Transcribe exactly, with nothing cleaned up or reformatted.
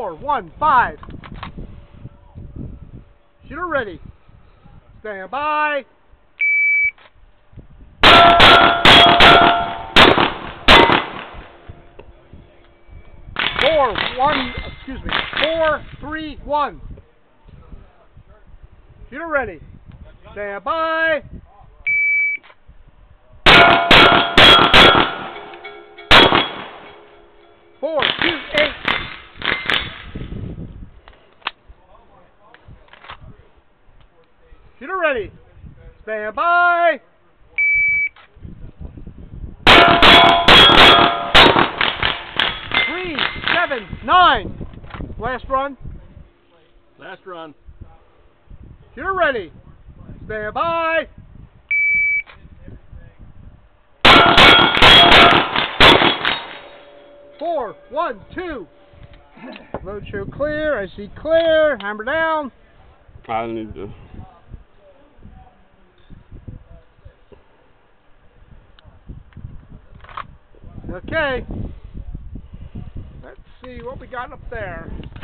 four, one, five. Shooter ready. Stand by. Four, one, excuse me, four, three, one. Shooter ready. Stand by. Four, two, eight. Shooter ready. Stand by. Three, seven, nine. Last run. Last run. Shooter ready. Stand by. Four, one, two. Load show clear. I see clear. Hammer down. I need to. Okay. Let's see what we got up there.